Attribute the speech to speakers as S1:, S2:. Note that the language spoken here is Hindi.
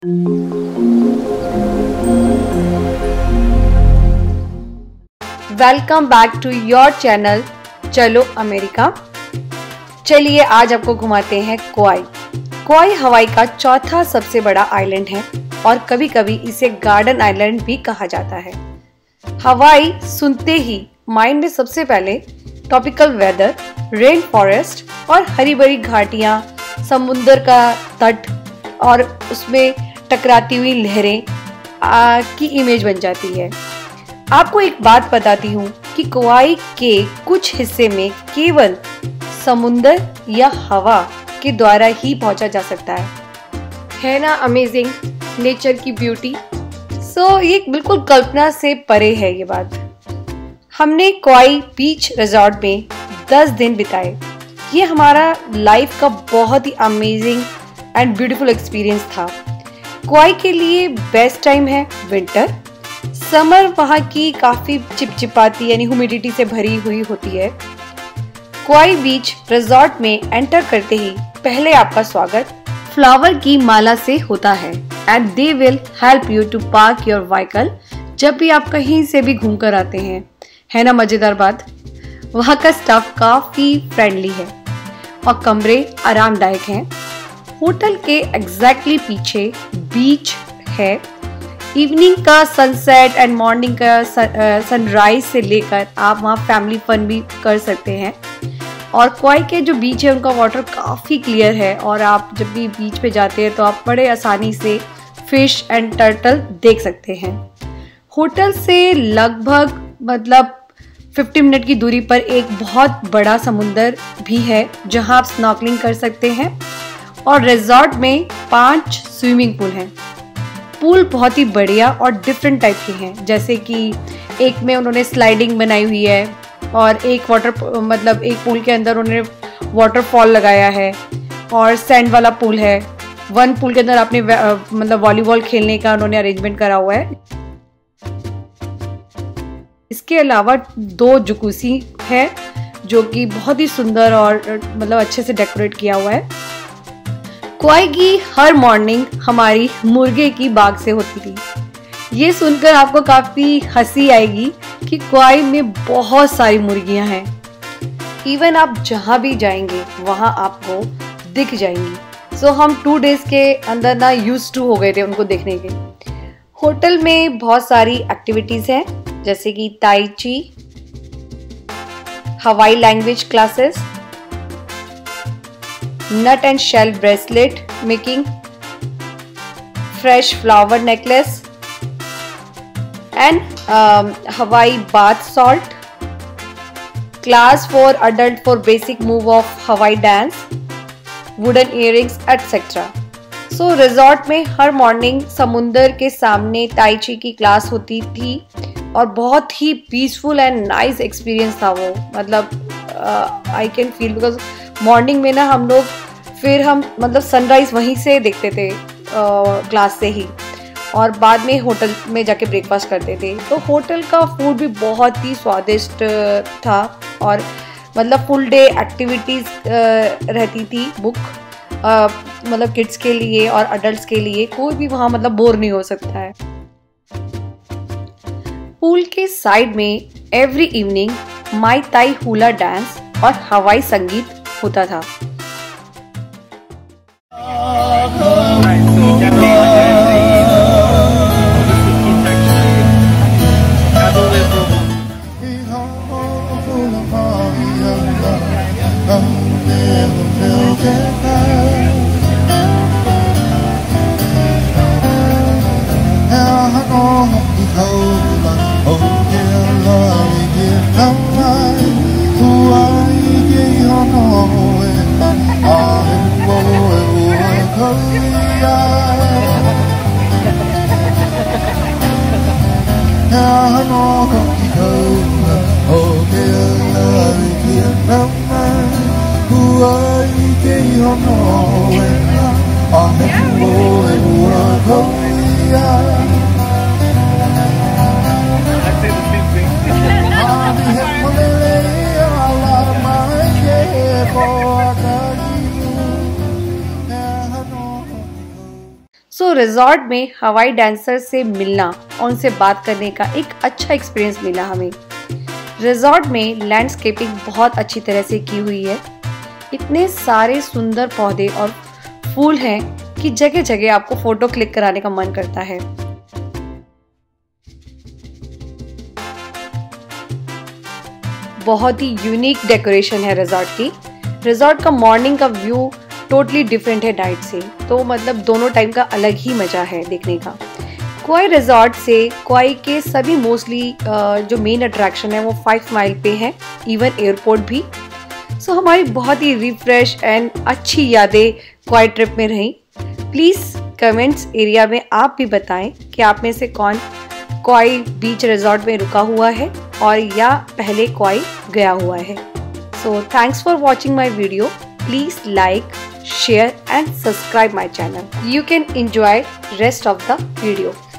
S1: Welcome back to your channel चलो अमेरिका। चलिए आज आपको घुमाते हैं कोआई। कोआई हवाई का चौथा सबसे बड़ा आइलैंड है और कभी कभी इसे गार्डन आइलैंड भी कहा जाता है। हवाई सुनते ही माइंड में सबसे पहले ट्रॉपिकल वेदर, रेन फॉरेस्ट और हरी भरी घाटियां, समुंदर का तट और उसमें टकराती हुई लहरें की इमेज बन जाती है। आपको एक बात बताती हूँ कि कोआई के कुछ हिस्से में केवल समुंदर या हवा के द्वारा ही पहुंचा जा सकता है ना अमेजिंग नेचर की ब्यूटी। ये बिल्कुल कल्पना से परे है ये बात। हमने कोआई बीच रिजॉर्ट में 10 दिन बिताए। ये हमारा लाइफ का बहुत ही अमेजिंग एंड ब्यूटीफुल एक्सपीरियंस था। कोआई के लिए बेस्ट टाइम है विंटर। समर वहाँ की काफी चिपचिपाती यानी ह्यूमिडिटी से भरी हुई होती है। कोआई बीच रिजॉर्ट में एंटर करते ही पहले आपका स्वागत फ्लावर की माला से होता है and they will help you to park your vehicle जब भी आप कहीं से भी घूम कर आते हैं। है ना मजेदार बात। वहाँ का स्टाफ काफी फ्रेंडली है और कमरे आरामदायक हैं। होटल के एग्जैक्टली पीछे बीच है। इवनिंग का सनसेट एंड मॉर्निंग का सनराइज से लेकर आप वहाँ फैमिली फन भी कर सकते हैं। और कोआई के जो बीच है उनका वाटर काफ़ी क्लियर है और आप जब भी बीच पे जाते हैं तो आप बड़े आसानी से फिश एंड टर्टल देख सकते हैं। होटल से लगभग 50 मिनट की दूरी पर एक बहुत बड़ा समुंदर भी है जहां आप स्नॉर्कलिंग कर सकते हैं। और रिजॉर्ट में 5 स्विमिंग पूल हैं। पूल बहुत ही बढ़िया और डिफरेंट टाइप के हैं, जैसे कि एक में उन्होंने स्लाइडिंग बनाई हुई है और एक एक पूल के अंदर उन्होंने वाटरफॉल लगाया है और सैंड वाला पूल है। वन पूल के अंदर आपने वॉलीबॉल खेलने का उन्होंने अरेंजमेंट करा हुआ है। इसके अलावा 2 जुकुसी है जो कि बहुत ही सुंदर और अच्छे से डेकोरेट किया हुआ है। कोआई की हर मॉर्निंग हमारी मुर्गे की बाग से होती थी। ये सुनकर आपको काफी हंसी आएगी कि कोआई में बहुत सारी मुर्गियां हैं। इवन आप जहां भी जाएंगे वहां आपको दिख जाएंगी। हम 2 डेज के अंदर ना यूज्ड टू हो गए थे उनको देखने के। होटल में बहुत सारी एक्टिविटीज हैं, जैसे कि tai chi, Hawaii language classes, nut and shell bracelet making, fresh flower necklace and Hawaii bath salt, class for adult for basic move of Hawaii dance, wooden earrings etcetera. Resort में हर मॉर्निंग समुंदर के सामने ताई ची की क्लास होती थी और बहुत ही पीसफुल एंड नाइस एक्सपीरियंस था वो। I can feel because morning में ना हम सनराइज वहीं से देखते थे क्लास से ही, और बाद में होटल में जाके ब्रेकफास्ट करते थे। तो होटल का फूड भी बहुत ही स्वादिष्ट था और फुल डे एक्टिविटीज रहती थी बुक, किड्स के लिए और अडल्ट्स के लिए। कोई भी वहाँ बोर नहीं हो सकता है। पूल के साइड में एवरी इवनिंग माई ताई हुला डांस और हवाई संगीत होता था। रिजॉर्ट में हवाई डांसर से मिलना और उनसे बात करने का एक अच्छा एक्सपीरियंस मिला हमें। रिजॉर्ट में लैंडस्केपिंग बहुत अच्छी तरह से की हुई है। इतने सारे सुंदर पौधे और फूल हैं कि जगह जगह आपको फोटो क्लिक कराने का मन करता है। बहुत ही यूनिक डेकोरेशन है रिजॉर्ट की। रिजॉर्ट का मॉर्निंग का व्यू टोटली डिफरेंट है नाइट से, तो मतलब दोनों टाइम का अलग ही मजा है देखने का। क्वाई रिजॉर्ट से क्वाई के सभी मोस्टली जो मेन अट्रैक्शन है वो 5 माइल पे है, इवन एयरपोर्ट भी। सो हमारी बहुत ही रिफ्रेश एंड अच्छी यादें क्वाई ट्रिप में रही। प्लीज़ कमेंट्स एरिया में आप भी बताएं कि आप में से कौन क्वाई बीच रिजॉर्ट में रुका हुआ है और या पहले क्वाई गया हुआ है। So thanks for watching my video. Please like, share and subscribe my channel. You can enjoy rest of the video.